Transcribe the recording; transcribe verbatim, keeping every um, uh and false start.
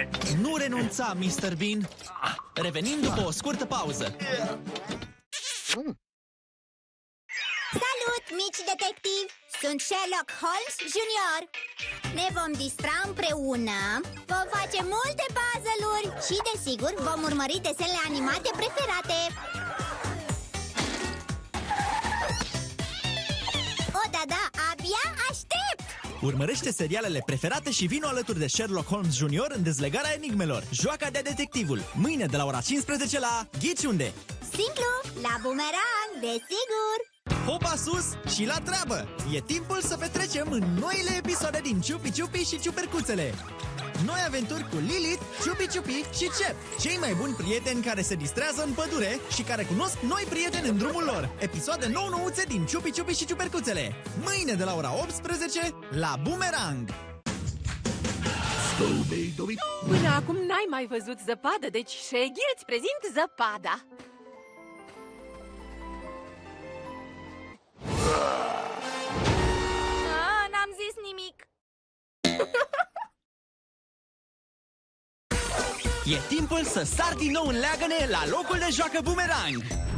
Nu renunța, mister Bean. Revenim după o scurtă pauză. Salut, mici detectivi! Sunt Sherlock Holmes junior. Ne vom distra împreună, vom face multe puzzle-uri și, desigur, vom urmări desenele animate preferate. O, da, da, abia aștept! Urmărește serialele preferate și vino alături de Sherlock Holmes junior în dezlegarea enigmelor. Joacă de detectivul, mâine de la ora cincisprezece la Ghici unde? Simplu, la Boomerang, desigur! Hopa sus și la treabă! E timpul să petrecem în noile episoade din Ciupi Ciupi și Ciupercuțele. Noi aventuri cu Lilith, Ciupi Ciupi și Cep, cei mai buni prieteni care se distrează în pădure și care cunosc noi prieteni în drumul lor. Episoade nou-nouțe din Ciupi Ciupi și Ciupercuțele. Mâine de la ora optsprezece la Boomerang. Până acum n-ai mai văzut zăpadă, deci Shaggy îți prezint zăpada. Ah, n-am zis nimic. E timpul să sar din nou în leagăne la locul de joacă Boomerang.